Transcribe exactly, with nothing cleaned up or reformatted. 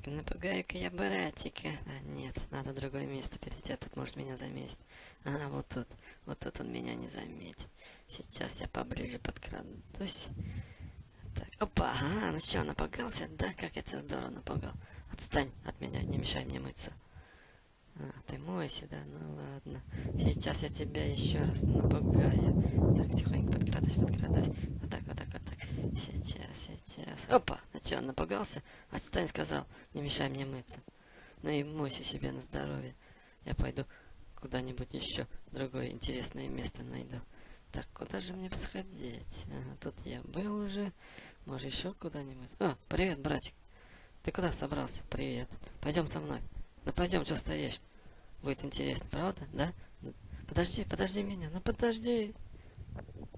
Так, напугаю-ка я братика. А, нет, надо в другое место перейти, а тут может меня заметить. Ага, вот тут. Вот тут он меня не заметит. Сейчас я поближе подкрадусь. Так, опа, ага, ну что, напугался? Да, как я тебя здорово напугал. Отстань от меня, не мешай мне мыться. А, ты мойся, да? Ну ладно. Сейчас я тебя еще раз напугаю. Так, тихонько подкрадусь, подкрадусь. Вот так, вот так, вот так. Сейчас, сейчас. Опа! Ну что, он напугался? Отстань, сказал. Не мешай мне мыться. Ну и мойся себе на здоровье. Я пойду куда-нибудь еще другое интересное место найду. Так, куда же мне всходить? Ага, тут я был уже. Может, еще куда-нибудь? О, привет, братик. Ты куда собрался? Привет. Пойдем со мной. Ну пойдем, что стоишь? Будет интересно, правда? Да? Подожди, подожди меня. Ну подожди.